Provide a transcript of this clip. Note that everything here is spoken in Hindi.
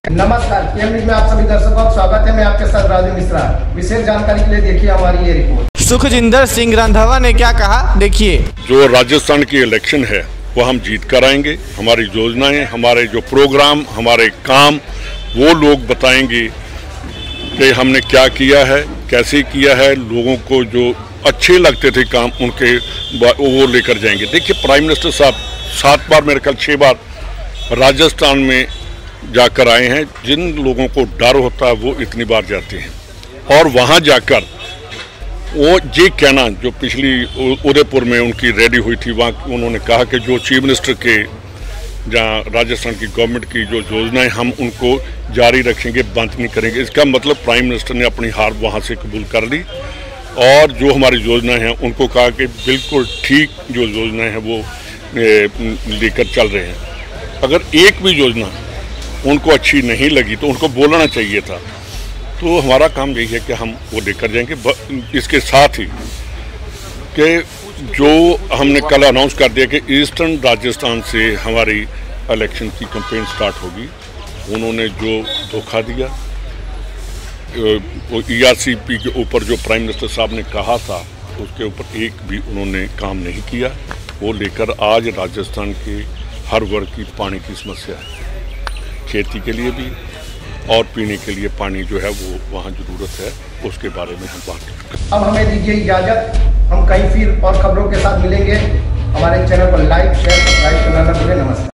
नमस्कार, पीएम न्यूज में आप सभी दर्शकों का स्वागत है। मैं आपके साथ राजू मिश्रा। विशेष जानकारी के लिए देखिए हमारी ये रिपोर्ट। सुखजिंदर सिंह रंधावा ने क्या कहा, देखिए। जो राजस्थान की इलेक्शन है वो हम जीत कर आएंगे। हमारी योजनाएं, हमारे जो प्रोग्राम, हमारे काम वो लोग बताएंगे कि हमने क्या किया है, कैसे किया है। लोगों को जो अच्छे लगते थे काम उनके वो लेकर जाएंगे। देखिए, प्राइम मिनिस्टर साहब 7 बार, मेरे ख्याल 6 बार राजस्थान में जाकर आए हैं। जिन लोगों को डर होता है वो इतनी बार जाते हैं और वहाँ जाकर वो ये कहना, जो पिछली उदयपुर में उनकी रैली हुई थी, वहाँ उन्होंने कहा कि जो चीफ मिनिस्टर के जहाँ राजस्थान की गवर्नमेंट की जो योजनाएं हम उनको जारी रखेंगे, बंद नहीं करेंगे। इसका मतलब प्राइम मिनिस्टर ने अपनी हार वहाँ से कबूल कर ली और जो हमारी योजनाएं हैं उनको कहा कि बिल्कुल ठीक जो योजनाएं हैं वो लेकर चल रहे हैं। अगर एक भी योजना उनको अच्छी नहीं लगी तो उनको बोलना चाहिए था। तो हमारा काम यही है कि हम वो लेकर जाएंगे। इसके साथ ही कि जो हमने कल अनाउंस कर दिया कि ईस्टर्न राजस्थान से हमारी इलेक्शन की कैंपेन स्टार्ट होगी। उन्होंने जो धोखा दिया, वो ERCP के ऊपर जो प्राइम मिनिस्टर साहब ने कहा था उसके ऊपर एक भी उन्होंने काम नहीं किया। वो लेकर आज राजस्थान के हर वर्ग की पानी की समस्या है, खेती के लिए भी और पीने के लिए पानी जो है वो वहाँ ज़रूरत है, उसके बारे में हम बात करें। अब हमें दीजिए इजाज़त। हम कहीं फिर और खबरों के साथ मिलेंगे। हमारे चैनल पर लाइक, शेयर, सब्सक्राइब करना न भूलें। नमस्कार।